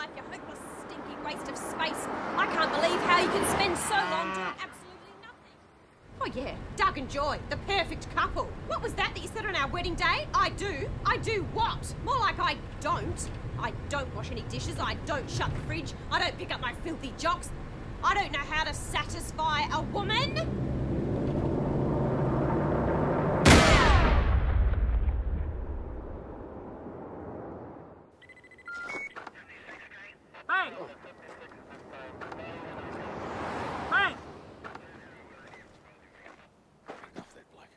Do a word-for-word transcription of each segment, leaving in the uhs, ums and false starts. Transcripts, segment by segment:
life, you hopeless, stinking waste of space. I can't believe how you can spend so long doing absolutely nothing. Oh yeah, Doug and Joy, the perfect couple. What was that that you said on our wedding day? I do. I do what? More like I don't. I don't wash any dishes, I don't shut the fridge, I don't pick up my filthy jocks. I don't know how to satisfy a woman. Hey! Hey! Enough that bloke.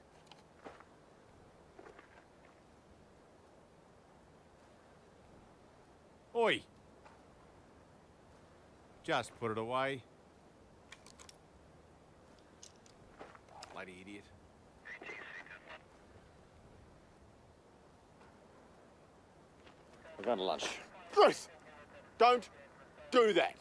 Oi! Just put it away. Bloody idiot. We're going to lunch. Ruth! Don't do that!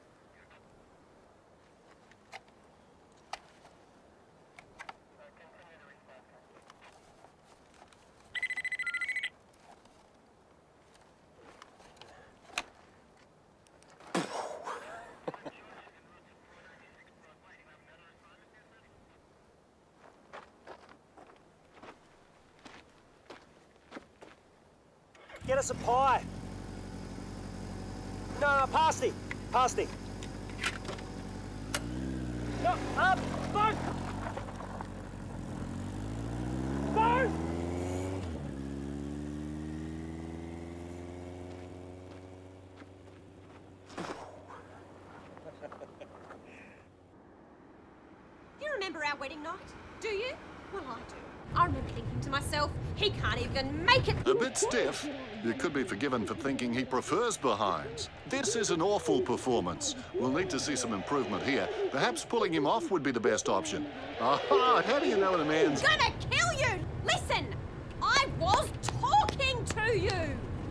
Get us a pie. No, no, pasty. Pasty. No, up, both. Both. You remember our wedding night? Do you? Well, I do. I remember thinking to myself, he can't even make it. A bit stiff. You could be forgiven for thinking he prefers behinds. This is an awful performance. We'll need to see some improvement here. Perhaps pulling him off would be the best option. Aha! How do you know when a man's Gonna kill you! Listen! I was talking to you!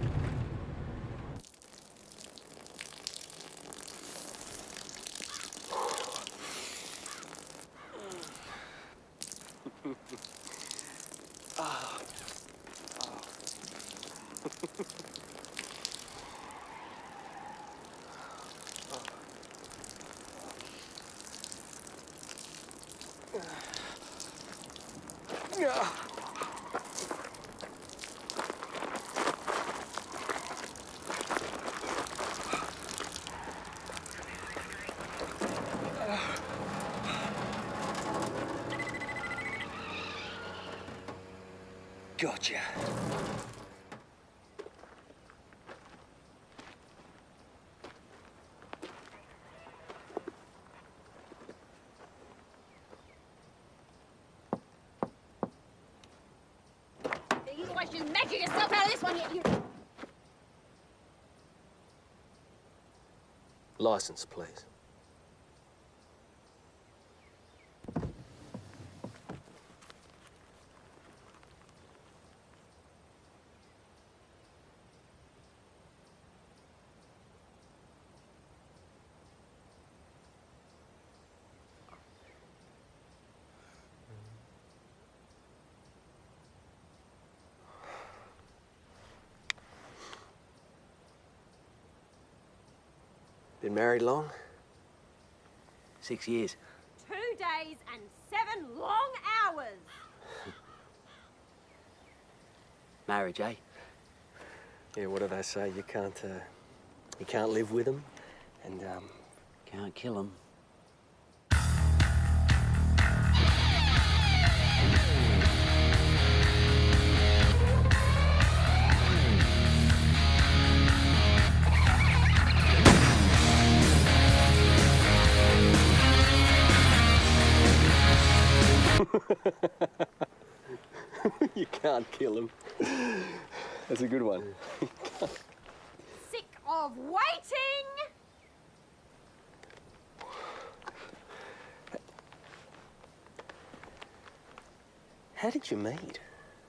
Gotcha. You always just magic yourself out of this one, yet you... License, please. Been married long? Six years. Two days and seven long hours. Marriage, eh? Yeah, what do they say? You can't, uh, you can't live with them, and, um... can't kill them. You can't kill him. That's a good one. Sick of waiting! How did you meet?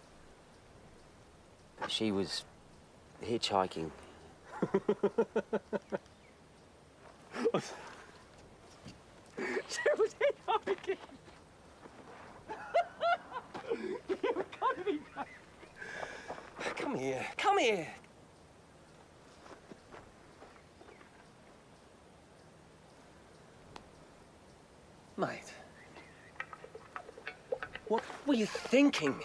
She was hitchhiking. She was hitchhiking? You've got to be... Come here, come here. are you thinking?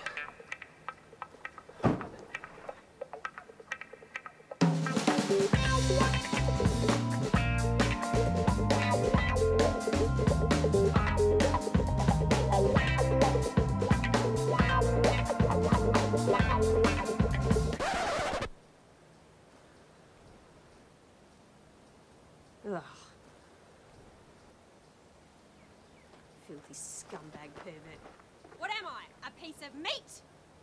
Ugh. Filthy scumbag pervert. What am I? A piece of meat?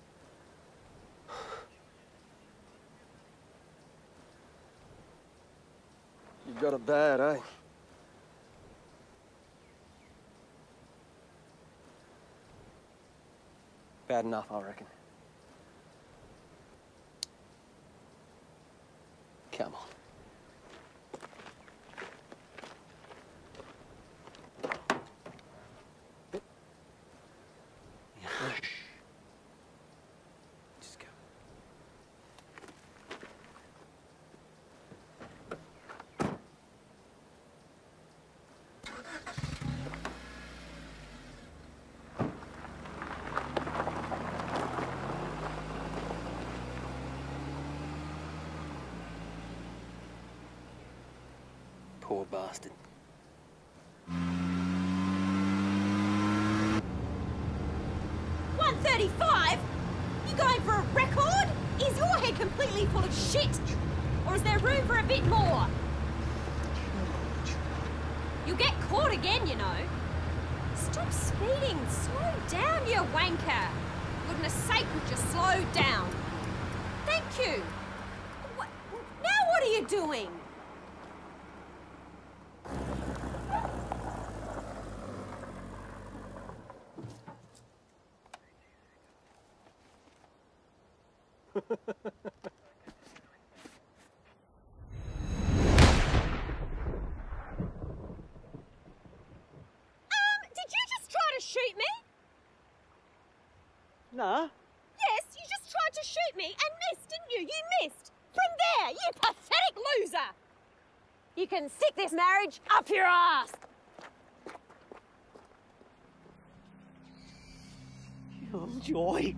You got it bad, eh? Bad enough, I reckon. Come on. Just go. Poor bastard. one thirty-five? You going for a record? Is your head completely full of shit? Or is there room for a bit more? You'll get caught again, you know. Stop speeding. Slow down, you wanker. Goodness sake, would you slow down? Thank you. What? Now what are you doing? Shoot me? Nah. Yes, you just tried to shoot me and missed, didn't you? You missed. From there, you pathetic loser. You can stick this marriage up your ass. Killjoy.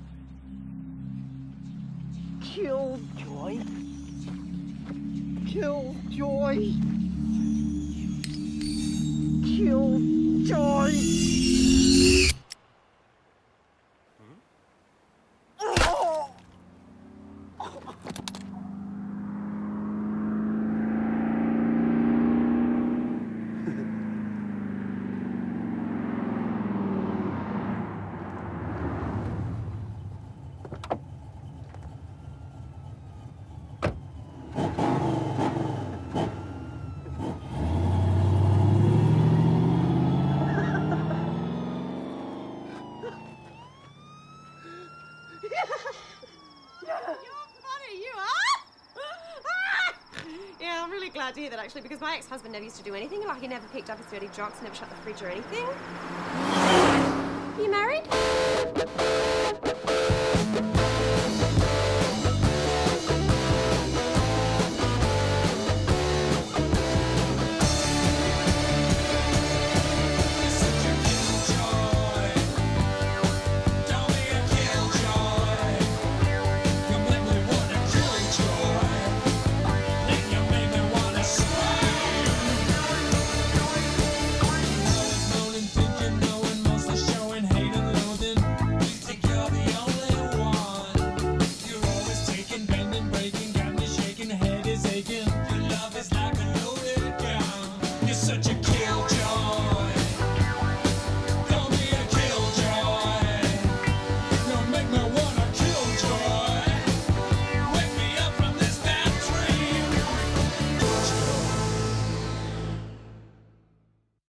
Killjoy. Killjoy. Killjoy. Glad to hear that actually, because my ex-husband never used to do anything. Like, he never picked up his dirty jocks, never shut the fridge or anything. You married?